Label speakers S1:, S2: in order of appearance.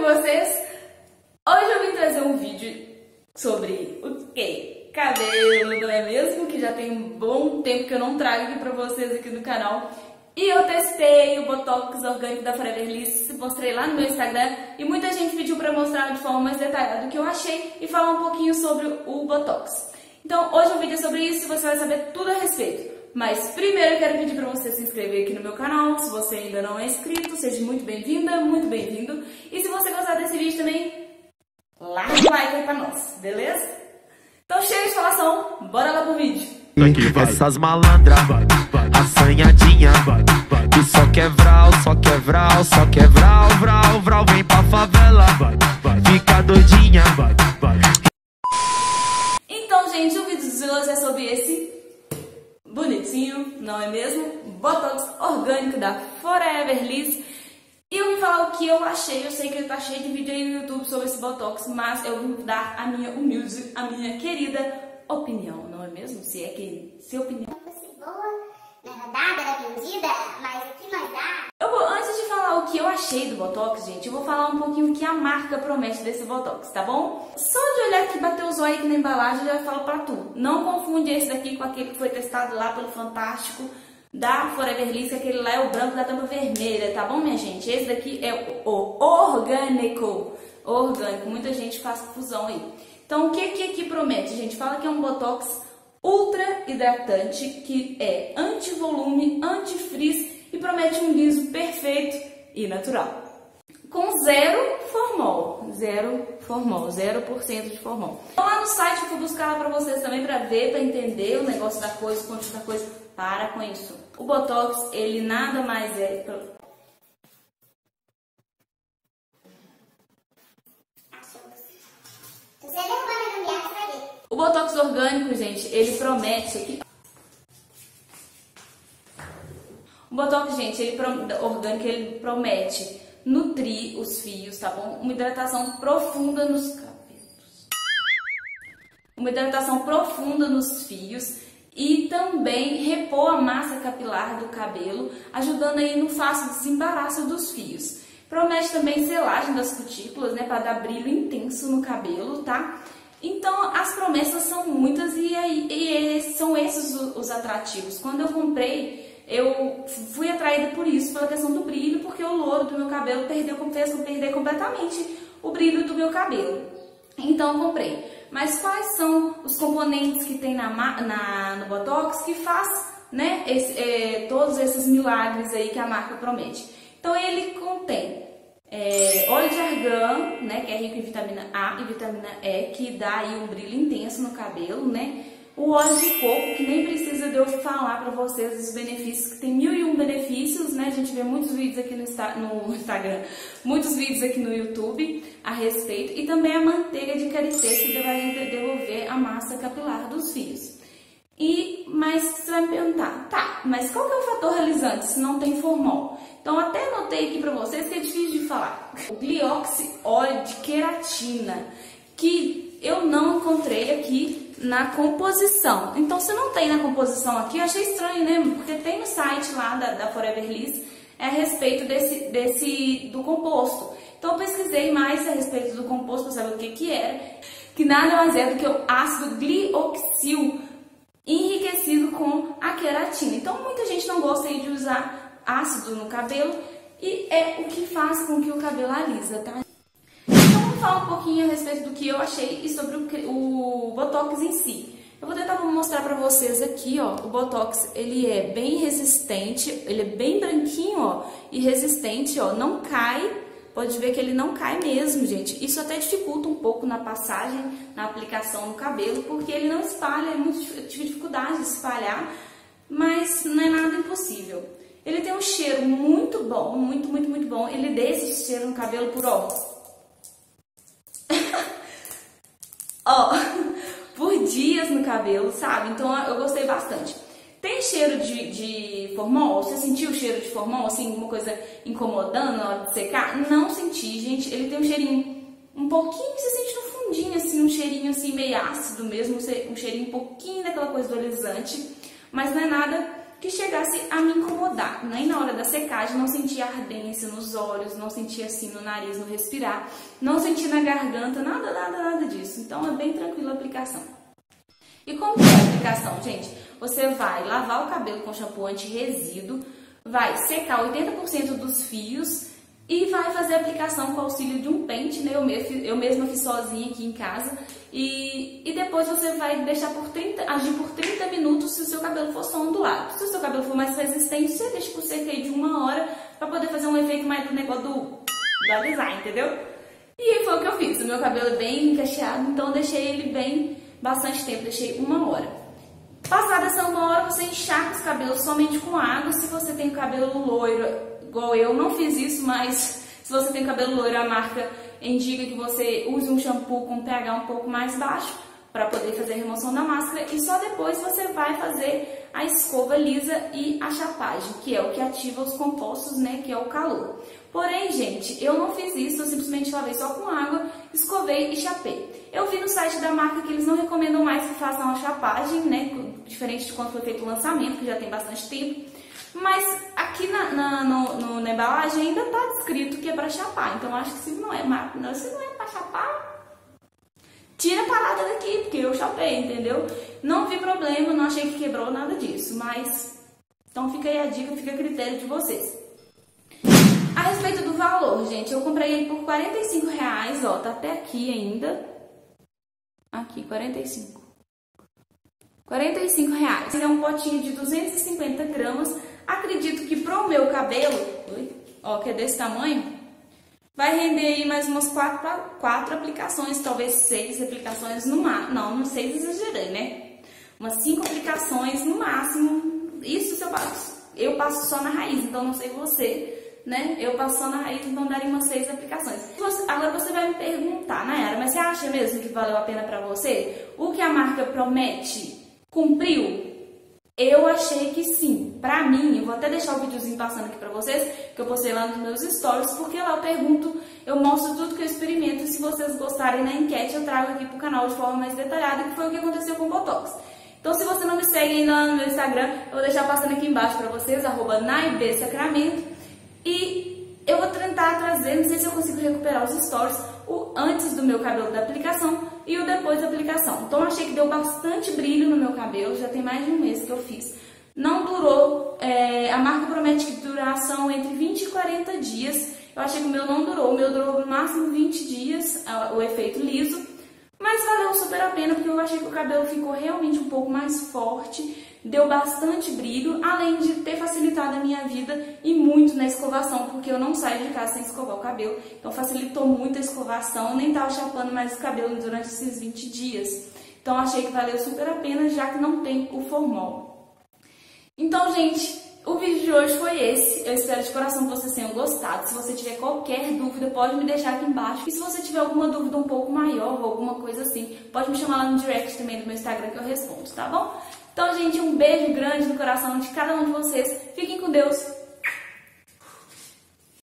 S1: vocês? Hoje eu vim trazer um vídeo sobre o quê? Cabelo, não é mesmo? Que já tem um bom tempo que eu não trago aqui pra vocês aqui no canal. E eu testei o Botox orgânico da Forever Liss, mostrei lá no meu Instagram e muita gente pediu pra mostrar de forma mais detalhada o que eu achei e falar um pouquinho sobre o Botox. Então hoje o vídeo é sobre isso e você vai saber tudo a respeito. Mas primeiro eu quero pedir pra você se inscrever aqui no meu canal. Se você ainda não é inscrito, seja muito bem-vinda, muito bem-vindo. E se você gostar desse vídeo também, larga o like aí pra nós, beleza? Então chega de falação, bora lá pro vídeo.
S2: Essas malandras, assanhadinha, que só quer vral, só quer vral, só quer vral, vral, vral, vem pra favela, fica doidinha.
S1: Então, gente, o vídeo de hoje é sobre esse bonitinho, não é mesmo? Botox orgânico da Forever Liss. E eu vim falar o que eu achei. Eu sei que tá cheio de vídeo aí no YouTube sobre esse Botox, mas eu vim dar a minha humilde, a minha querida opinião, não é mesmo? Se é que se opinião
S3: fosse boa, não era dada, era vendida, mas aqui nós dá.
S1: Antes de falar o que eu achei do Botox, gente, eu vou falar um pouquinho o que a marca promete desse Botox, tá bom? Só de olhar aqui, bater os olhos aqui na embalagem, eu já falo pra tu. Não confunde esse daqui com aquele que foi testado lá pelo Fantástico da Forever Liss, que aquele lá é o branco da tampa vermelha, tá bom, minha gente? Esse daqui é o orgânico. Orgânico, muita gente faz confusão aí. Então, o que aqui promete, gente? Fala que é um Botox ultra hidratante, que é anti-volume, anti-frizz e promete um liso perfeito e natural. Com zero formol, 0% de formol. Então, lá no site eu fui buscar lá pra vocês também pra ver, pra entender o negócio da coisa, o quanto da coisa. Para com isso. O Botox, ele nada mais é... O Botox orgânico, gente, ele promete aqui. O Botox, gente, orgânico, ele promete nutrir os fios, tá bom? Uma hidratação profunda nos cabelos. Uma hidratação profunda nos fios e também repor a massa capilar do cabelo, ajudando aí no fácil desembaraço dos fios. Promete também selagem das cutículas, né, para dar brilho intenso no cabelo, tá? Então, as promessas são muitas e são esses os atrativos. Quando eu comprei, eu fui atraída por isso, pela questão do brilho, porque o louro do meu cabelo fez eu perder completamente o brilho do meu cabelo. Então, eu comprei. Mas quais são os componentes que tem no Botox que faz, né, todos esses milagres aí que a marca promete? Então, ele contém óleo de argan, né, que é rico em vitamina A e vitamina E, que dá aí um brilho intenso no cabelo, né? O óleo de coco, que nem precisa de eu falar para vocês os benefícios, que tem 1001 benefícios, né? A gente vê muitos vídeos aqui no Instagram, muitos vídeos aqui no YouTube a respeito. E também a manteiga de karité, que vai devolver a massa capilar dos fios. Mas você vai me perguntar, tá, mas qual que é o fator realizante se não tem formol? Então até anotei aqui pra vocês que é difícil de falar. O glioxy óleo de queratina, que eu não encontrei aqui na composição. Então se não tem na composição aqui, eu achei estranho, né? Porque tem no site lá da Forever Liss a respeito do composto. Então eu pesquisei mais a respeito do composto para saber o que era, que nada mais é do que o ácido glioxil enriquecido com a queratina. Então muita gente não gosta de usar ácido no cabelo e é o que faz com que o cabelo alisa, tá? Então vamos falar um pouquinho a respeito do que eu achei e sobre o Botox em si. Eu vou tentar mostrar pra vocês aqui, ó, o Botox, ele é bem resistente, ele é bem branquinho, ó, e resistente, ó, não cai. Pode ver que ele não cai mesmo, gente. Isso até dificulta um pouco na passagem, na aplicação no cabelo, porque ele não espalha, é muito dificuldade de espalhar, mas não é nada impossível. Ele tem um cheiro muito bom, muito bom. Ele deixa esse cheiro no cabelo por, por dias no cabelo, sabe? Então eu gostei bastante. Tem cheiro de formol? Você sentiu o cheiro de formol, assim, uma coisa incomodando na hora de secar? Não senti, gente. Ele tem um cheirinho um pouquinho, você sente no fundinho, assim, um cheirinho assim meio ácido mesmo, um cheirinho um pouquinho daquela coisa do alisante, mas não é nada que chegasse a me incomodar. Nem na hora da secagem não sentia ardência nos olhos, não sentia assim no nariz, no respirar, não sentia na garganta, nada disso. Então é bem tranquila a aplicação. E como que é a aplicação, gente? Você vai lavar o cabelo com shampoo anti-resíduo, vai secar 80% dos fios e vai fazer a aplicação com o auxílio de um pente, né? Eu mesma fiz sozinha aqui em casa. E depois você vai deixar agir por 30 minutos se o seu cabelo for só ondulado. Se o seu cabelo for mais resistente, você deixa por cerca de 1 hora para poder fazer um efeito mais do negócio do design, entendeu? E foi o que eu fiz. O meu cabelo é bem cacheado, então eu deixei ele bem bastante tempo, deixei 1 hora. Passada essa 1 hora, você encharca os cabelos somente com água. Se você tem cabelo loiro, igual eu, não fiz isso, mas se você tem cabelo loiro, a marca indica que você use um shampoo com pH um pouco mais baixo para poder fazer a remoção da máscara e só depois você vai fazer a escova lisa e a chapagem, que é o que ativa os compostos, né, que é o calor. Porém, gente, eu não fiz isso, eu simplesmente lavei só com água, escovei e chapei. Eu vi no site da marca que eles não recomendam mais que façam a chapagem, né, diferente de quando foi feito o lançamento, que já tem bastante tempo. Mas aqui na embalagem ainda tá descrito que é para chapar, então acho que se não é para chapar, tira a parada daqui, porque eu chapei, entendeu? Não vi problema, não achei que quebrou nada disso, mas então fica aí a dica, fica a critério de vocês. A respeito do valor, gente, eu comprei ele por R$45, ó, tá até aqui ainda. Aqui, R$45. R$45. É um potinho de 250 gramas. Acredito que pro meu cabelo, ó, que é desse tamanho, vai render aí mais umas 4 aplicações, talvez 6 aplicações no máximo. Não 6 exagerei, né? Umas 5 aplicações no máximo. Isso se eu passo só na raiz, então não sei você, né? Eu passo só na raiz, então daria umas 6 aplicações. Agora você vai me perguntar, Nayara, mas você acha mesmo que valeu a pena pra você? O que a marca promete cumpriu? Eu achei que sim. Pra mim, eu vou até deixar o videozinho passando aqui pra vocês, que eu postei lá nos meus stories, porque lá eu pergunto, eu mostro tudo que eu experimento, e se vocês gostarem na enquete, eu trago aqui pro canal de forma mais detalhada, que foi o que aconteceu com o Botox. Então, se você não me segue ainda no meu Instagram, eu vou deixar passando aqui embaixo pra vocês, @naibsacramento, e eu vou tentar trazer, não sei se eu consigo recuperar os stories, o antes do meu cabelo da aplicação e o depois da aplicação. Então, achei que deu bastante brilho no meu cabelo, já tem mais de 1 mês que eu fiz. Não durou, a marca promete que duração entre 20 e 40 dias. Eu achei que o meu não durou, o meu durou no máximo 20 dias, o efeito liso. Mas valeu super a pena, porque eu achei que o cabelo ficou realmente um pouco mais forte, deu bastante brilho, além de ter facilitado a minha vida e muito na escovação, porque eu não saio de casa sem escovar o cabelo. Então facilitou muito a escovação, nem tava chapando mais o cabelo durante esses 20 dias. Então achei que valeu super a pena, já que não tem o formol. Então, gente, o vídeo de hoje foi esse. Eu espero de coração que vocês tenham gostado. Se você tiver qualquer dúvida, pode me deixar aqui embaixo. E se você tiver alguma dúvida um pouco maior ou alguma coisa assim, pode me chamar lá no direct também do meu Instagram que eu respondo, tá bom? Então, gente, um beijo grande no coração de cada um de vocês. Fiquem com Deus.